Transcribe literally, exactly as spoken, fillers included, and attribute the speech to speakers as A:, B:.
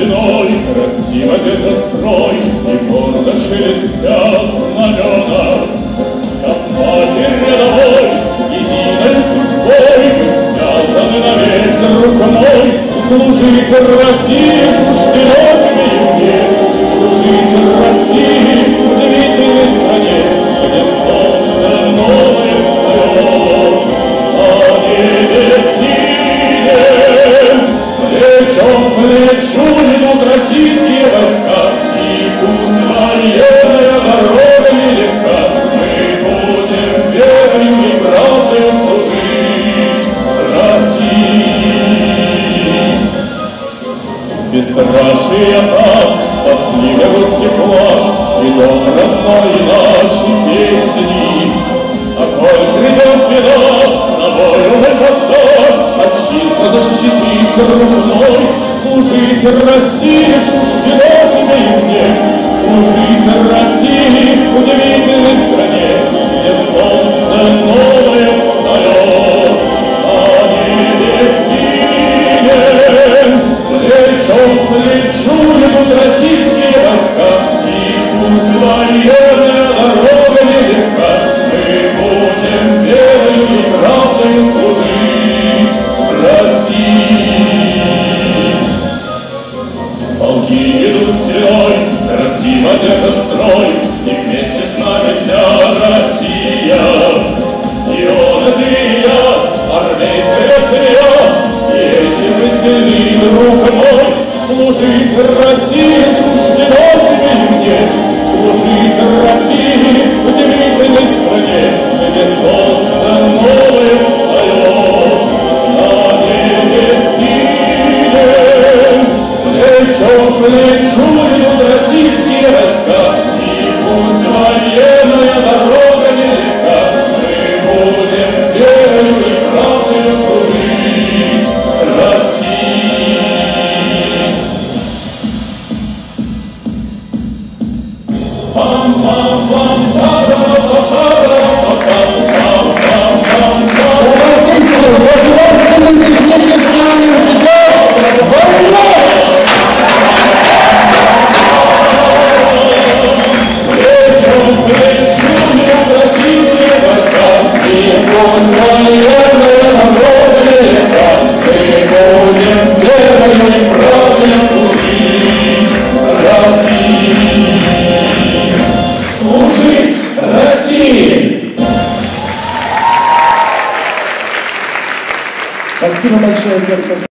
A: стеной, красив одет строй, и гордо шелестят знамена. Командир рядовой, единой судьбой, мы связаны навек, друг мой. Служить России суждено тебе и мне, служить России в удивительной стране, где солнце новое встает, а небе синее. Плечом к плечу идут российские войска, и пусть военная дорога нелегка, мы будем верою и правдой служить России. Бесстрашие атак спасли русский флаг, и дом родной наши песни. А коль придет беда, с тобою мы когда отчизну защитим, друг мой. Служить России суждено тебе и мне, служить России в удивительной стране, где солнце новое встает, а небе синее. Плечом к плечу идут российские войска, и пусть военная дорога нелегка, мы будем верою и правдой служить России. Полки идут стеной, красиво держат строй, и вместе с нами вся Россия. И он, и ты, и я, армейская семья, и этим мы сильны, друг мой. Служить России суждено тебе и мне, служить России в удивительной стране, где солнце новое встает, а небе синее. Плечом к плечу идут российские войска, и пусть военная дорога нелегка, мы будем верою и правдой служить России.
B: Государственный технический университет «Война».
A: Плечом к плечу идут российские войска, и пусть военная дорога нелегка, мы будем верою и правдой служить России. Служить России!
B: Спасибо большое тем, кто